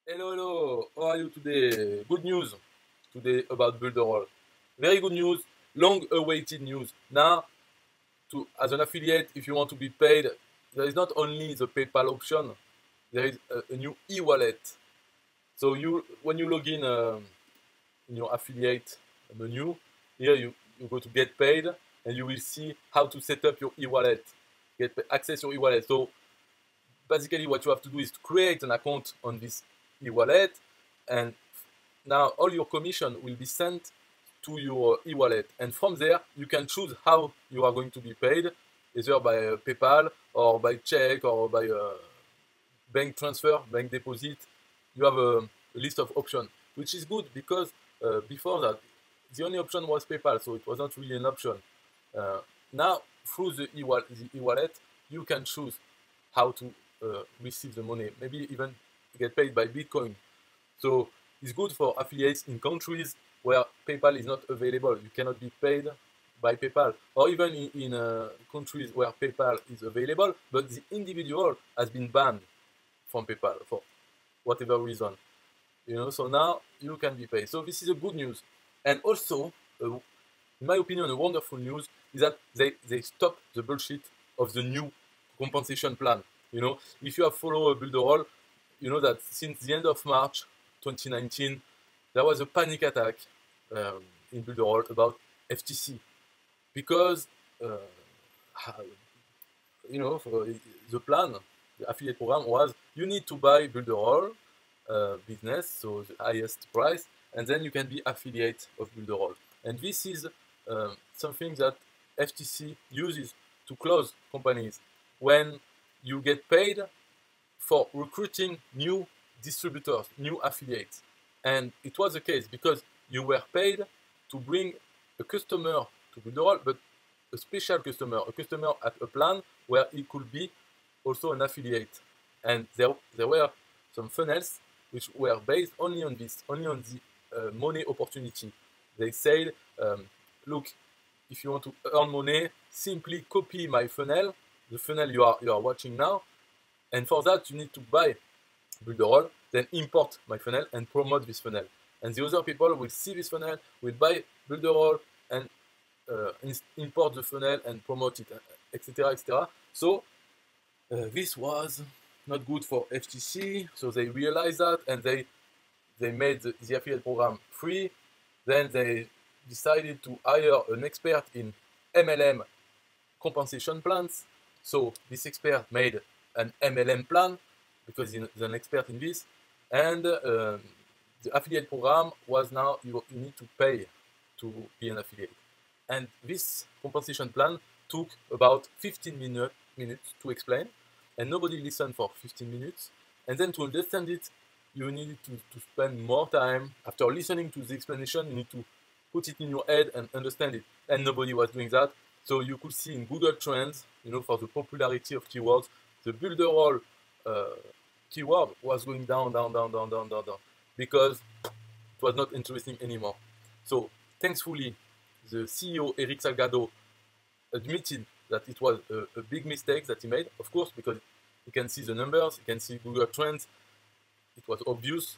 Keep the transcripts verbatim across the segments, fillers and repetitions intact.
Hello, hello. How are you today? Good news today about Builderall. Very good news, long-awaited news. Now, to as an affiliate, if you want to be paid, there is not only the PayPal option, there is a, a new e-wallet. So you, when you log in um, in your affiliate menu, here you, you go to get paid, and you will see how to set up your e-wallet, get access your e-wallet. So basically, what you have to do is to create an account on this e-wallet, and now all your commission will be sent to your e-wallet, and from there you can choose how you are going to be paid, either by uh, PayPal or by check or by uh, bank transfer, bank deposit. You have a, a list of options, which is good because uh, before that the only option was PayPal, so it was not really an option. Uh, now through the e-wallet, the e-wallet, you can choose how to uh, receive the money, maybe even get paid by Bitcoin. So it's good for affiliates in countries where PayPal is not available. You cannot be paid by PayPal, or even in, in uh, countries where PayPal is available, but the individual has been banned from PayPal for whatever reason. You know, so now you can be paid. So this is a good news, and also, uh, in my opinion, a wonderful news is that they they stop the bullshit of the new compensation plan. You know, if you have followed Builderall, you know that since the end of March twenty nineteen, there was a panic attack um, in Builderall about F T C because, uh, you know, for the plan, the affiliate program was you need to buy Builderall uh, business, so the highest price, and then you can be affiliate of Builderall. And this is um, something that F T C uses to close companies when you get paid for recruiting new distributors, new affiliates. And it was the case because you were paid to bring a customer to Builderall, but a special customer, a customer at a plan where he could be also an affiliate. And there, there were some funnels which were based only on this, only on the uh, money opportunity. They said, um, look, if you want to earn money, simply copy my funnel, the funnel you are, you are watching now, and for that, you need to buy Builderall, then import my funnel and promote this funnel. And the other people will see this funnel, will buy Builderall and uh, import the funnel and promote it, et cetera, et cetera. So uh, this was not good for F T C. So they realized that, and they they made the, the affiliate program free. Then they decided to hire an expert in M L M compensation plans. So this expert made an M L M plan because he's an expert in this, and uh, the affiliate program was now you, you need to pay to be an affiliate. And this compensation plan took about fifteen minute, minutes to explain, and nobody listened for fifteen minutes. And then to understand it, you need to, to spend more time. After listening to the explanation, you need to put it in your head and understand it. And nobody was doing that. So you could see in Google Trends, you know, for the popularity of keywords, the Builderall uh, keyword was going down, down, down, down, down, down, down, because it was not interesting anymore. So thankfully, the C E O Eric Salgado admitted that it was a, a big mistake that he made, of course, because you can see the numbers, you can see Google Trends, it was obvious.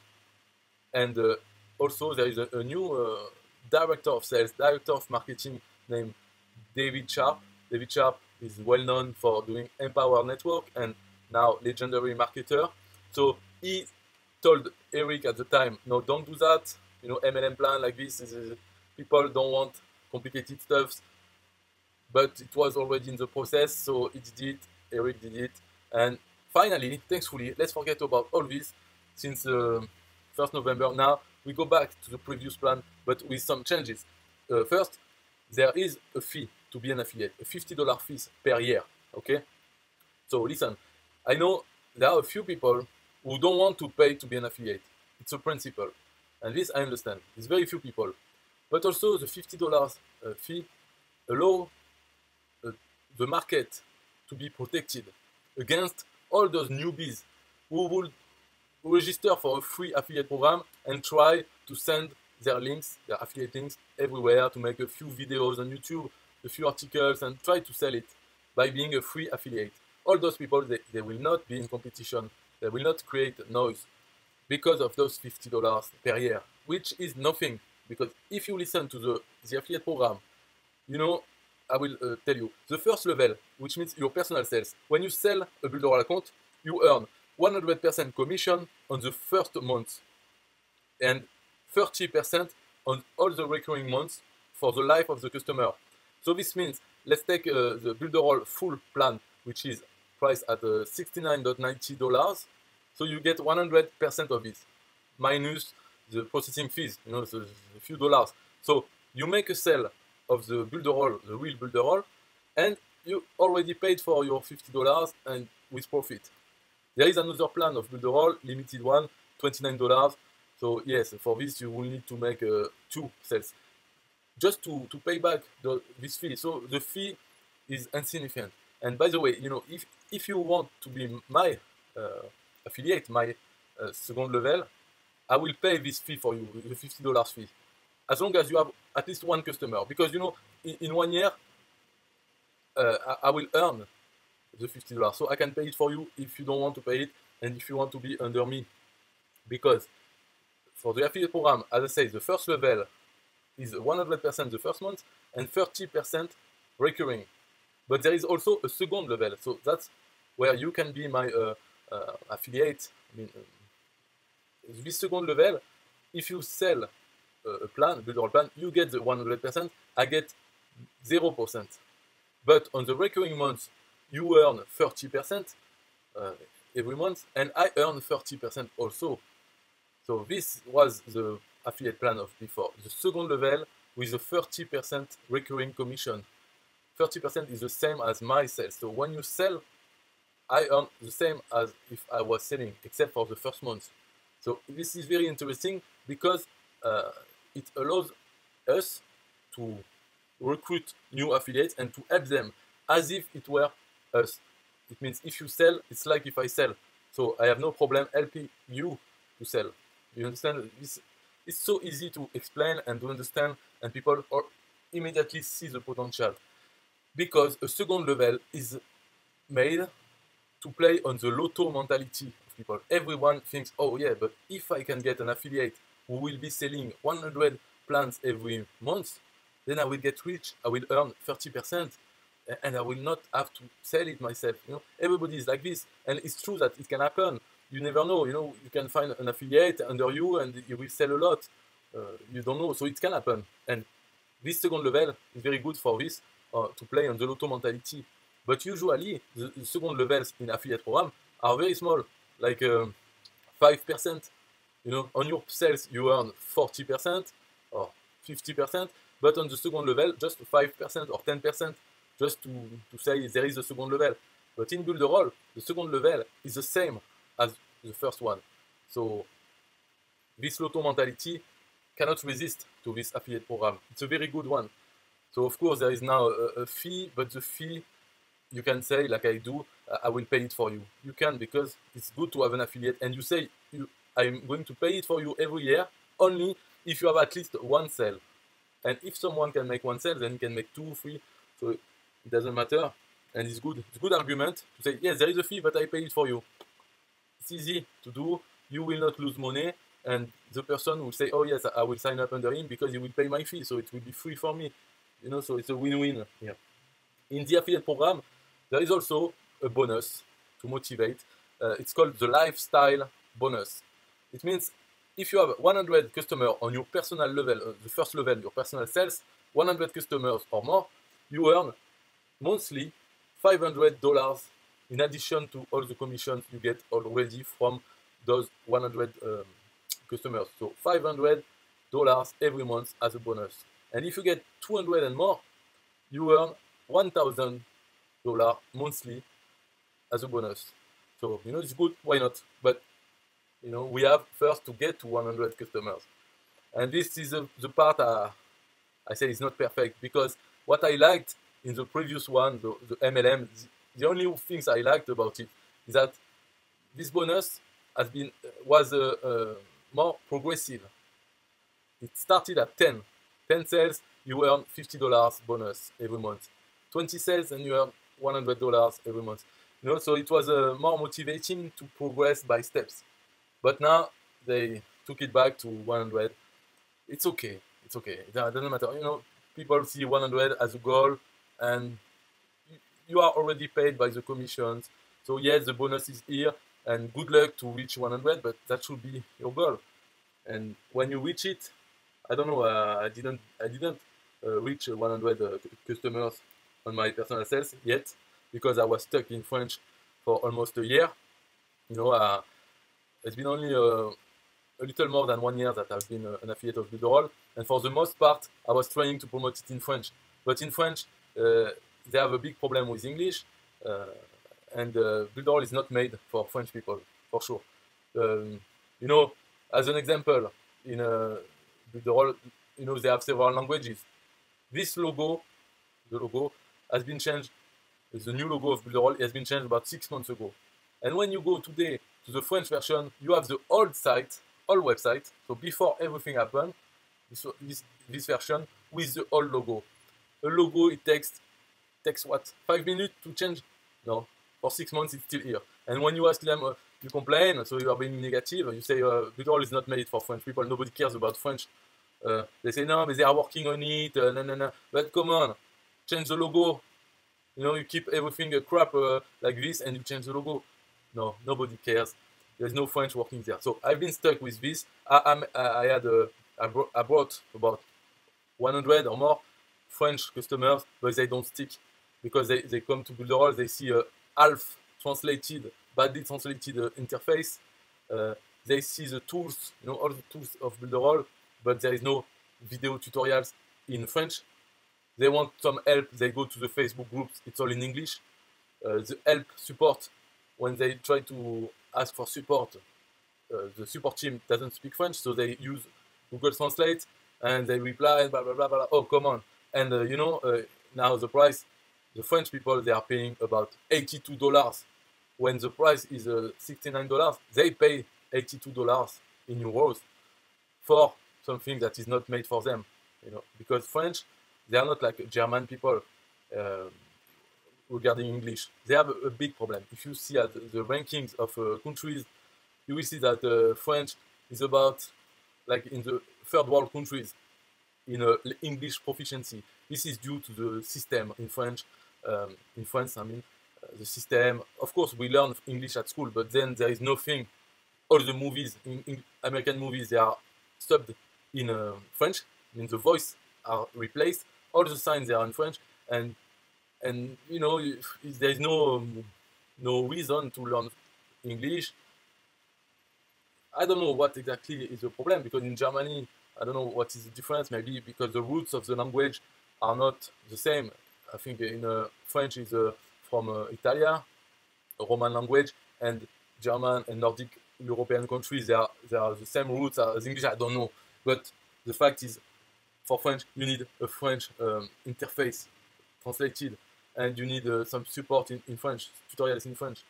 And uh, also there is a, a new uh, director of sales, director of marketing named David Sharp. David Sharp is well known for doing Empower Network and now legendary marketer. So he told Eric at the time, no, don't do that. You know, M L M plan like this, is, is, people don't want complicated stuff. But it was already in the process, so he did it, Eric did it. And finally, thankfully, let's forget about all this. Since uh, first November now, we go back to the previous plan, but with some changes. Uh, first, there is a fee to be an affiliate, a fifty dollar fee per year, okay? So listen, I know there are a few people who don't want to pay to be an affiliate. It's a principle, and this I understand. It's very few people. But also the fifty dollars uh, fee allow uh, the market to be protected against all those newbies who will register for a free affiliate program and try to send their links, their affiliate links everywhere, to make a few videos on YouTube, a few articles, and try to sell it by being a free affiliate. All those people, they, they will not be in competition. They will not create noise because of those fifty dollars per year, which is nothing. Because if you listen to the, the affiliate program, you know, I will uh, tell you, the first level, which means your personal sales, when you sell a Builderall account, you earn one hundred percent commission on the first month and thirty percent on all the recurring months for the life of the customer. So this means, let's take uh, the Builderall full plan, which is priced at uh, sixty-nine ninety dollars. So you get one hundred percent of it, minus the processing fees, you know, the, the few dollars. So you make a sale of the Builderall, the real Builderall, and you already paid for your fifty dollars and with profit. There is another plan of Builderall, limited one, twenty-nine dollars. So yes, for this you will need to make uh, two sales, just to, to pay back the, this fee. So the fee is insignificant. And by the way, you know, if, if you want to be my uh, affiliate, my uh, second level, I will pay this fee for you, the fifty dollars fee, as long as you have at least one customer. Because, you know, in, in one year, uh, I, I will earn the fifty dollars. So I can pay it for you if you don't want to pay it and if you want to be under me. Because for the affiliate program, as I say, the first level is one hundred percent the first month and thirty percent recurring. But there is also a second level. So that's where you can be my uh, uh, affiliate. I mean, uh, this second level, if you sell uh, a plan, Builderall plan, you get the one hundred percent, I get zero percent. But on the recurring months, you earn thirty percent uh, every month, and I earn thirty percent also. So this was the affiliate plan of before. The second level with a thirty percent recurring commission. thirty percent is the same as my sales. So when you sell, I earn the same as if I was selling, except for the first month. So this is very interesting because uh, it allows us to recruit new affiliates and to help them as if it were us. It means if you sell, it's like if I sell. So I have no problem helping you to sell. You understand? This, it's so easy to explain and to understand, and people are immediately see the potential. Because a second level is made to play on the lotto mentality of people. Everyone thinks, oh yeah, but if I can get an affiliate who will be selling one hundred plans every month, then I will get rich, I will earn thirty percent, and I will not have to sell it myself. You know, everybody is like this, and it's true that it can happen. You never know, you know, you can find an affiliate under you and you will sell a lot. Uh, you don't know, so it can happen. And this second level is very good for this, uh, to play on the lotto mentality. But usually, the, the second levels in affiliate program are very small, like um, five percent. You know, on your sales, you earn forty percent or fifty percent, but on the second level, just five percent or ten percent, just to, to say there is a second level. But in Builderall, the second level is the same as the first one. So this lotto mentality cannot resist to this affiliate program. It's a very good one. So of course there is now a, a fee, but the fee, you can say like I do, uh, I will pay it for you. You can, because it's good to have an affiliate, and you say you, I'm going to pay it for you every year only if you have at least one sale. And if someone can make one sale, then he can make two, three. So it doesn't matter, and it's good. It's a good argument to say yes, there is a fee, but I pay it for you. It's easy to do. You will not lose money, and the person will say, "Oh yes, I will sign up under him because he will pay my fee, so it will be free for me." You know, so it's a win-win here. In the affiliate program, there is also a bonus to motivate. Uh, it's called the lifestyle bonus. It means if you have one hundred customers on your personal level, uh, the first level, your personal sales, one hundred customers or more, you earn monthly five hundred dollars in addition to all the commissions you get already from those one hundred um, customers. So five hundred dollars every month as a bonus. And if you get two hundred and more, you earn one thousand dollars monthly as a bonus. So, you know, it's good, why not? But, you know, we have first to get to one hundred customers. And this is a, the part uh, I say is not perfect, because what I liked in the previous one, the, the M L M, the only things I liked about it is that this bonus has been was uh, uh, more progressive. It started at ten. ten sales, you earn fifty dollars bonus every month. twenty sales and you earn one hundred dollars every month. You know, so it was uh, more motivating to progress by steps. But now they took it back to one hundred. It's okay. It's okay. It doesn't matter. You know, people see one hundred as a goal, and you are already paid by the commissions. So yes, the bonus is here, and good luck to reach one hundred. But that should be your goal. And when you reach it, I don't know. Uh, I didn't. I didn't uh, reach one hundred uh, customers on my personal sales yet because I was stuck in French for almost a year. You know, uh, it's been only uh, a little more than one year that I've been uh, an affiliate of Builderall, and for the most part, I was trying to promote it in French. But in French, uh, they have a big problem with English, uh, and uh, Builderall is not made for French people, for sure. Um, you know, as an example, in uh, Builderall, you know, they have several languages. This logo, the logo, has been changed. The new logo of Builderall has been changed about six months ago. And when you go today to the French version, you have the old site, old website. So before everything happened, this, this, this version with the old logo. A logo, it takes, takes what, five minutes to change? No, for six months it's still here. And when you ask them, uh, you complain, so you are being negative, you say, uh, Builderall is not made for French people, nobody cares about French. Uh, they say, no, but they are working on it, uh, no, no, no. But come on, change the logo. You know, you keep everything a crap uh, like this and you change the logo. No, nobody cares. There's no French working there. So I've been stuck with this. I, I'm, I had a, I, brought, I brought about one hundred or more French customers, but they don't stick because they, they come to Builderall, they see a half translated, badly translated uh, interface. Uh, they see the tools, you know, all the tools of Builderall, but there is no video tutorials in French. They want some help, they go to the Facebook groups, it's all in English. Uh, the help support, when they try to ask for support, uh, the support team doesn't speak French, so they use Google Translate, and they reply, blah, blah, blah, blah. Oh, come on. And, uh, you know, uh, now the price, the French people, they are paying about eighty-two dollars. When the price is uh, sixty-nine dollars, they pay eighty-two dollars in euros for something that is not made for them, you know, because French, they are not like German people uh, regarding English. They have a, a big problem. If you see at the rankings of uh, countries, you will see that uh, French is about, like in the third world countries, in uh, English proficiency. This is due to the system in French. Um, in France, I mean, uh, the system. Of course, we learn English at school, but then there is nothing. All the movies, in, in American movies, they are subbed in uh, French. I mean, the voice are replaced. All the signs they are in French, and and you know, if, if there is no um, no reason to learn English. I don't know what exactly is the problem, because in Germany, I don't know what is the difference. Maybe because the roots of the language are not the same. I think in uh, French is uh, from uh, Italia, a Roman language, and German and Nordic European countries, they are, they are the same roots as English. I don't know. But the fact is, for French, you need a French um, interface translated, and you need uh, some support in, in French, tutorials in French.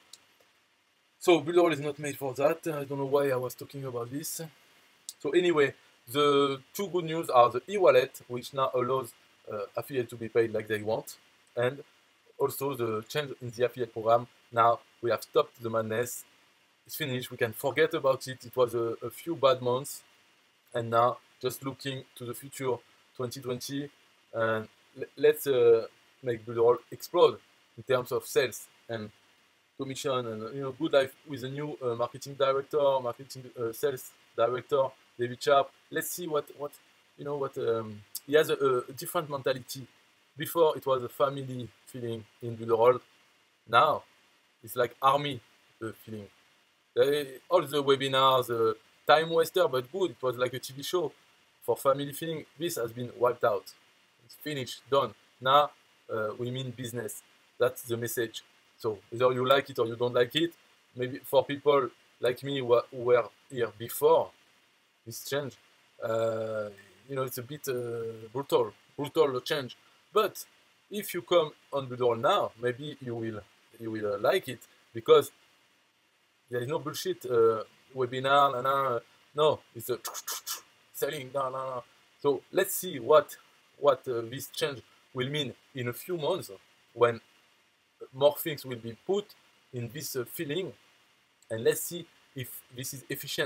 So Builderall is not made for that. I don't know why I was talking about this. So anyway, the two good news are the e-wallet, which now allows uh, affiliates to be paid like they want, and also the change in the affiliate program. Now we have stopped the madness. It's finished. We can forget about it. It was a, a few bad months, and now just looking to the future, twenty twenty, and let's uh, make Builderall explode in terms of sales and commission, and you know, good life with a new uh, marketing director, marketing uh, sales director, David Sharp. Let's see what what you know what um, he has a, a different mentality. Before it was a family feeling in Builderall. Now it's like army uh, feeling. They, all the webinars, uh, time waster, but good. It was like a T V show for family feeling. This has been wiped out. It's finished, done. Now uh, we mean business. That's the message. So either you like it or you don't like it. Maybe for people like me who were here before this change, uh, you know, it's a bit uh, brutal, brutal change. But if you come on Builderall now, maybe you will, you will uh, like it, because there is no bullshit uh, webinar. Nah, nah, no, it's a selling. Nah, nah, nah. So let's see what what uh, this change will mean in a few months, when more things will be put in this uh, feeling, and let's see if this is efficient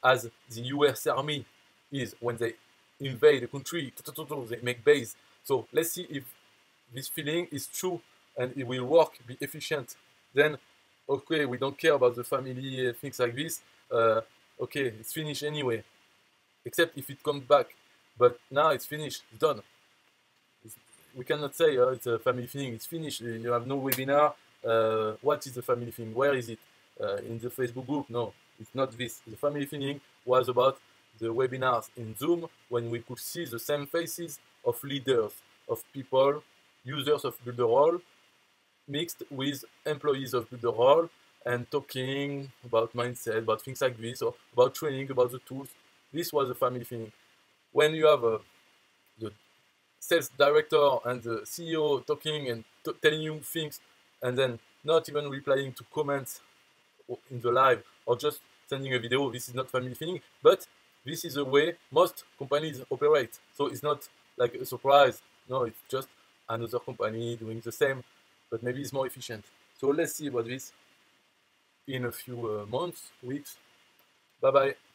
as the U S Army is when they invade a country, they make base. So let's see if this feeling is true and it will work, be efficient. Then, okay, we don't care about the family, things like this. Uh, okay, it's finished anyway, except if it comes back. But now it's finished, it's done. It's, we cannot say oh, it's a family thing, it's finished. You have no webinar. Uh, what is the family thing? Where is it? Uh, in the Facebook group? No, it's not this. The family thing was about the webinars in Zoom when we could see the same faces of leaders, of people, users of Builderall, mixed with employees of Builderall, and talking about mindset, about things like this, or about training, about the tools. This was a family thing. When you have a, the sales director and the C E O talking and telling you things, and then not even replying to comments in the live, or just sending a video, this is not family thing, but this is the way most companies operate. So it's not like a surprise. No, it's just another company doing the same, but maybe it's more efficient. So let's see about this in a few uh, months, weeks. Bye bye.